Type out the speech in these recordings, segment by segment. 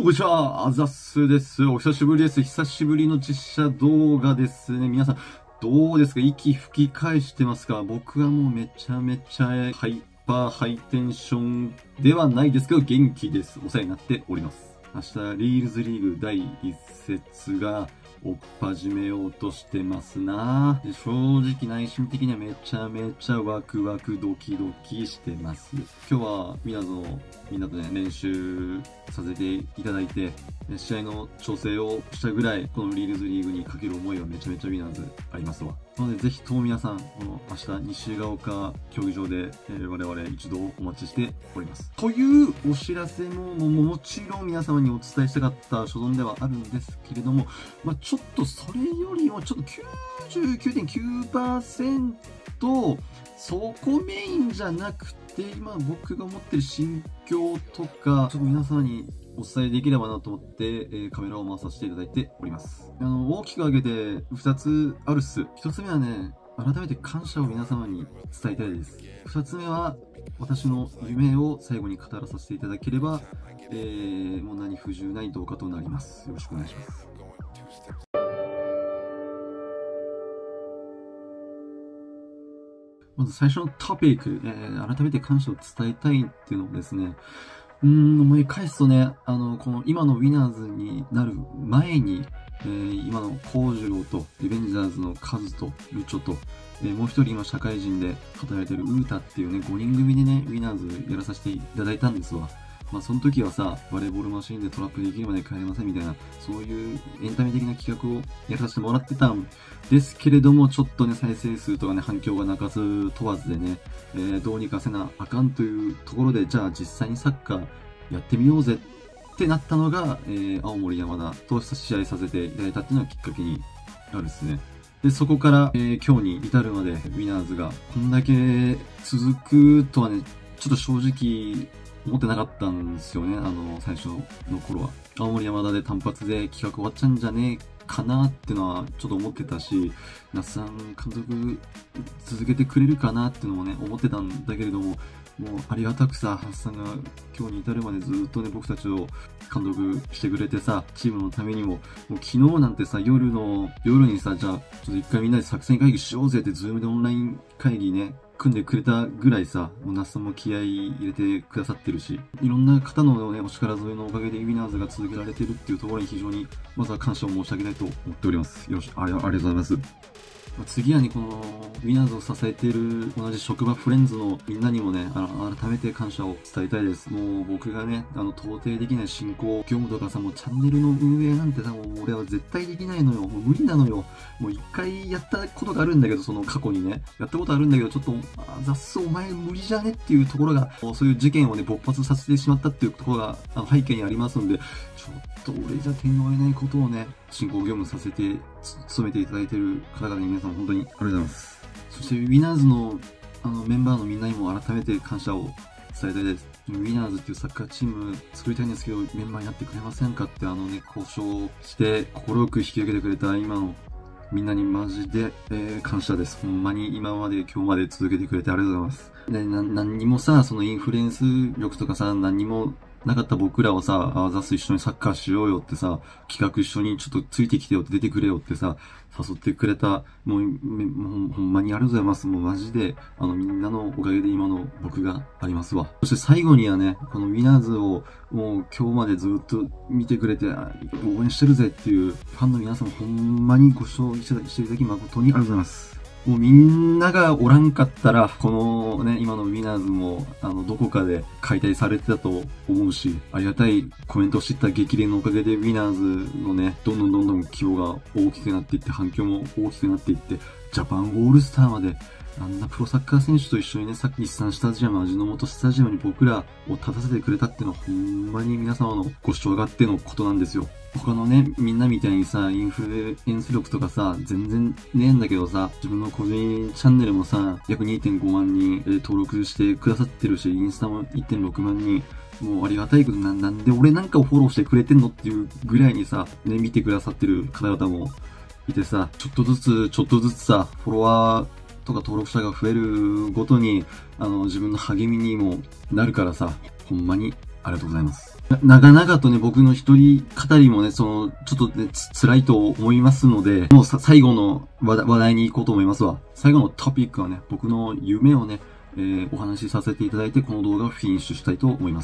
こんにちは、あざっすです。お久しぶりです。久しぶりの実写動画ですね。皆さん、どうですか？息吹き返してますか？僕はもうめちゃめちゃハイパーハイテンションではないですけど、元気です。お世話になっております。明日、リールズリーグ第1節が追っ始めようとしてますな。で、正直内心的にはめちゃめちゃワクワクドキドキしてます。今日はみんなとね、練習させていただいて、試合の調整をしたぐらい、このリールズリーグにかける思いはめちゃめちゃウィナーズありますわ。なので、ぜひとも皆さん、この明日、西ヶ丘競技場で、我々一度お待ちしております。というお知らせもちろん皆様にお伝えしたかった所存ではあるんですけれども、ちょっとそれよりもちょっと 99.9% そこメインじゃなくて、今僕が思ってる心境とか、ちょっと皆様にお伝えできればなと思って、カメラを回させていただいております。大きく分けて2つあるっす。1つ目はね、改めて感謝を皆様に伝えたいです。2つ目は、私の夢を最後に語らさせていただければ、もう何不自由ない動画となります。よろしくお願いします。まず最初のトピック、改めて感謝を伝えたいっていうのをですね、思い返すとね、この今のウィナーズになる前に、今の幸次郎とリベンジャーズのカズとルチョと、もう一人今社会人で働いてるウータっていうね、5人組でね、ウィナーズやらさせていただいたんですわ。その時はさ、バレーボールマシンでトラップできるまで帰れませんみたいな、そういうエンタメ的な企画をやらさせてもらってたんですけれども、ちょっとね、再生数とかね、反響が鳴かず問わずでね、どうにかせなあかんというところで、じゃあ実際にサッカーやってみようぜってなったのが、青森山田と試合させていただいたっていうのがきっかけにあるですね。で、そこから、今日に至るまで、ウィナーズがこんだけ続くとはね、ちょっと正直、思ってなかったんですよね、最初の頃は。青森山田で単発で企画終わっちゃうんじゃねえかなっていうのはちょっと思ってたし、那須さん監督続けてくれるかなっていうのもね、思ってたんだけれども、もうありがたくさ、那須さんが今日に至るまでずっとね、僕たちを監督してくれてさ、チームのためにも、もう昨日なんてさ、夜にさ、じゃあ、ちょっと一回みんなで作戦会議しようぜって、ズームでオンライン会議ね、組んでくれたぐらいさ、もう那須さんも気合い入れてくださってるし、いろんな方のね、お力添えのおかげでウィナーズが続けられてるっていうところに非常に、まずは感謝を申し上げたいと思っております。よろしく、ありがとうございます。次はね、この、ウィナーズを支えている同じ職場フレンズのみんなにもね、改めて感謝を伝えたいです。もう僕がね、到底できない進行、業務とかさ、もうチャンネルの運営なんてさ、もう俺は絶対できないのよ。もう無理なのよ。もう一回やったことがあるんだけど、その過去にね、やったことあるんだけど、ちょっと、雑誌お前無理じゃねっていうところが、そういう事件をね、勃発させてしまったっていうところが、背景にありますので、ちょっと俺じゃ手に負えないことをね、進行業務させて、務めていただいている方々に皆さん本当にありがとうございます。そして、ウィナーズの、メンバーのみんなにも改めて感謝を伝えたいです。ウィナーズっていうサッカーチーム作りたいんですけど、メンバーになってくれませんかって交渉して、快く引き受けてくれた今のみんなにマジで、感謝です。ほんまに今まで今日まで続けてくれてありがとうございます。で、何にもさ、そのインフルエンス力とかさ、何にもなかった僕らをさ、ザス一緒にサッカーしようよってさ、企画一緒にちょっとついてきてよって出てくれよってさ、誘ってくれた、もうほんまにありがとうございます。もうマジで、みんなのおかげで今の僕がありますわ。そして最後にはね、このウィナーズをもう今日までずっと見てくれて、応援してるぜっていうファンの皆さんほんまにご視聴していただき誠にありがとうございます。もうみんながおらんかったら、このね、今のウィナーズも、どこかで解体されてたと思うし、ありがたいコメントを知った激励のおかげで、ウィナーズのね、どんどん規模が大きくなっていって、反響も大きくなっていって、ジャパンオールスターまで、あんなプロサッカー選手と一緒にね、さっき日産スタジアム、味の素スタジアムに僕らを立たせてくれたっていうのは、ほんまに皆様のご視聴があってのことなんですよ。他のね、みんなみたいにさ、インフルエンス力とかさ、全然ねえんだけどさ、自分の個人チャンネルもさ、約 2.5 万人登録してくださってるし、インスタも 1.6 万人、もうありがたいことなんで俺なんかをフォローしてくれてんのっていうぐらいにさ、ね、見てくださってる方々もいてさ、ちょっとずつさ、フォロワーとか登録者が増えるごとに、自分の励みにもなるからさ、ほんまにありがとうございます。 長々とね、僕の一人語りもね、ちょっとね、辛いと思いますので、もう最後の話題に行こうと思いますわ。最後のトピックはね、僕の夢をね、お話しさせていただいて、この動画をフィニッシュしたいと思います。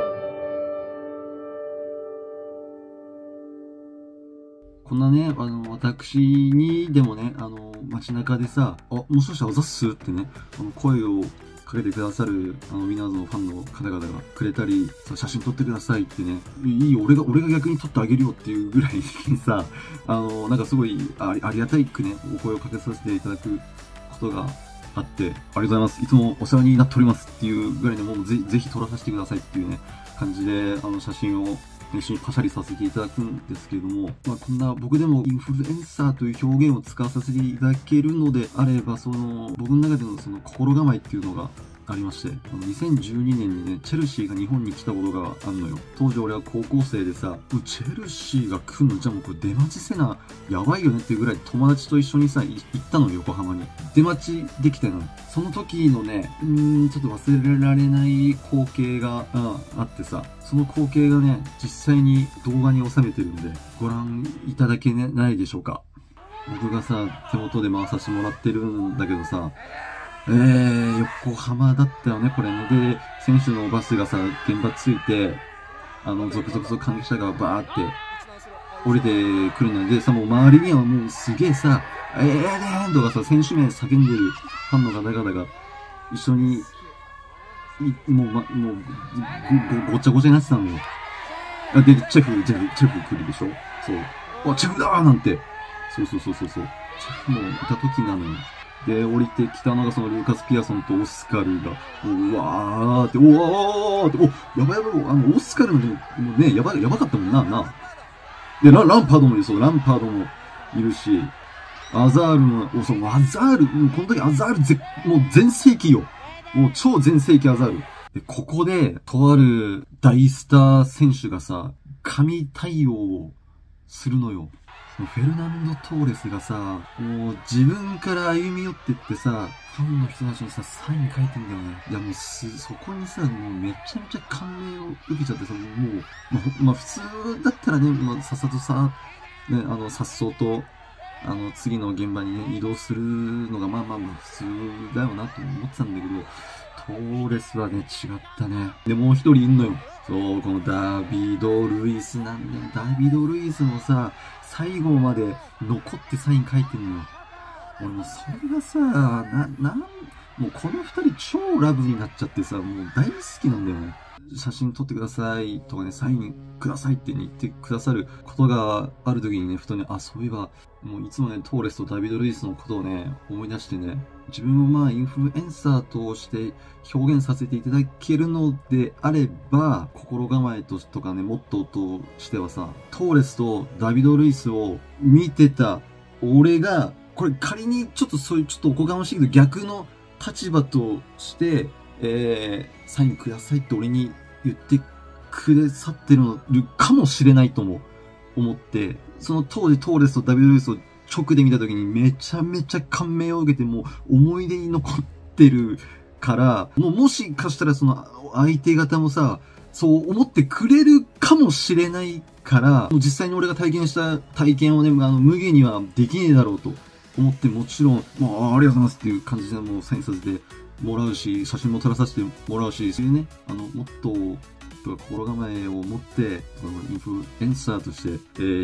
こんなね、私にでもね、街中でさ、もしかしてあざっすってね、声をかけてくださる、ウィナーズのファンの方々がくれたり、写真撮ってくださいってね、いいよ、俺が逆に撮ってあげるよっていうぐらいにさ、なんかすごいありがたいくね、お声をかけさせていただくことがあって、ありがとうございます。いつもお世話になっておりますっていうぐらいでもうぜひ撮らさせてくださいっていうね、感じで、写真を一緒にパシャリさせていただくんですけれども、こんな僕でもインフルエンサーという表現を使わさせていただけるのであれば、僕の中での心構えっていうのがありまして、2012年にね、チェルシーが日本に来たことがあるのよ。当時俺は高校生でさ、チェルシーが来るのじゃあもうこれ出待ちせな、やばいよねっていうぐらい友達と一緒にさ、行ったのよ、横浜に。出待ちできたの。その時のね、ちょっと忘れられない光景が、あってさ、その光景がね、実際に動画に収めてるんで、ご覧いただけないでしょうか。僕がさ、手元で回させてもらってるんだけどさ、横浜だったよね、これね。で、選手のバスがさ、現場着いて、続々と関係者がバーって降りてくるので、さ、もう周りにはもうすげえさ、ーとかさ、選手名叫んでるファンの方々が一緒に、もうごちゃごちゃになってたのよ。で、チェフ来るでしょ？そう。チェフだーなんて。そう。チェフもいた時なのよ。で、降りてきたのがそのルーカス・ピアソンとオスカルが、うわーって、やばい、オスカルもね、やばかったもんな。で、ランパードもいる、ランパードもいるし、アザールも、この時アザールもう全盛期よ。もう超全盛期アザール。で、ここで、とある大スター選手がさ、神対応をするのよ。フェルナンド・トーレスがさ、もう自分から歩み寄ってってさ、ファンの人たちにさ、サイン書いてんだよね。いやもうそこにさ、もうめちゃめちゃ感銘を受けちゃってさ、もう、普通だったらね、さっさとさ、ね、颯爽と、次の現場にね、移動するのが普通だよなと思ってたんだけど、トーレスはね、違ったね。で、もう一人いんのよ。そう、このダビド・ルイスなんだよ。ダビド・ルイスもさ、最後まで残ってサイン書いてんのよ。俺もそれがさ、もうこの二人超ラブになっちゃってさ、もう大好きなんだよね。写真撮ってくださいとかね、サインくださいって言ってくださることがある時にね、ふとね、そういえば、もういつもね、トーレスとダビド・ルイスのことをね、思い出してね、自分もインフルエンサーとして表現させていただけるのであれば、心構えとかね、モットーとしてはさ、トーレスとダビド・ルイスを見てた俺が、これ仮にちょっとおこがましいけど逆の立場として、サインくださいって俺に言ってくださってるかもしれないとも思って、その当時トーレスとダビド・ルイスを直で見た時にめちゃめちゃ感銘を受けて、もう思い出に残ってるから、もしかしたらその相手方もさ、そう思ってくれるかもしれないから、実際に俺が体験した体験をね、無限にはできねえだろうと思って、もちろん、ありがとうございますっていう感じでもうサインさせてもらうし、写真も撮らさせてもらうし、そういうね、もっと、心構えを持って、インフルエンサーとして、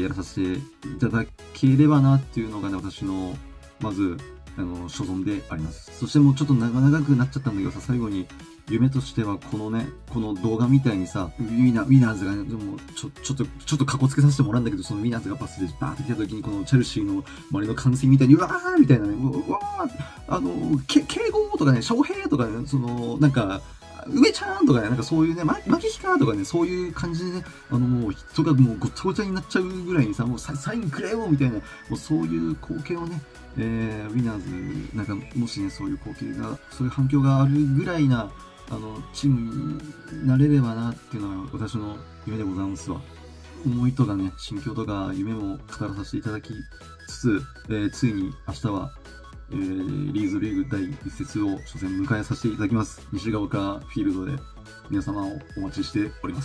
やらさせていただければなっていうのがね、私の、まず、所存であります。そしてもうちょっと長くなっちゃったんだけどさ、最後に、夢としてはこの動画みたいにさ、ウィナーズがね、もうちょっとカッコつけさせてもらうんだけど、そのウィナーズがバスでバーって来た時に、このチェルシーの周りの歓声みたいに、うわーみたいなね、うわー敬語とかね、翔平とかね、なんか、梅ちゃんとかね、なんかそういうね、マキヒカとかね、そういう感じでね、もう人がもうごちゃごちゃになっちゃうぐらいにさ、もうサインくれよみたいな、もうそういう光景をね、ウィナーズ、なんかもしね、そういう光景が、そういう反響があるぐらいな、チームになれればなっていうのが私の夢でございますわ。思いとかね、心境とか夢も語らさせていただきつつ、ついに明日は、リーズリーグ第1節を初戦迎えさせていただきます。西ヶ丘フィールドで皆様をお待ちしております。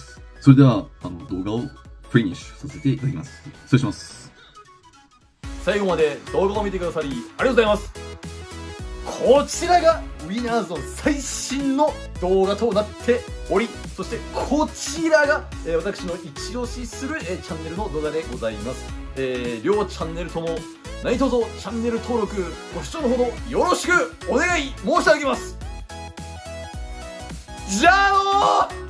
それでは、動画をフィニッシュさせていただきます。失礼します。 最後まで動画を見てくださりありがとうございます。こちらがウィナーズの最新の動画となっており、そしてこちらが、私の一押しする、チャンネルの動画でございます。両チャンネルとも何卒チャンネル登録ご視聴のほどよろしくお願い申し上げます。じゃあのー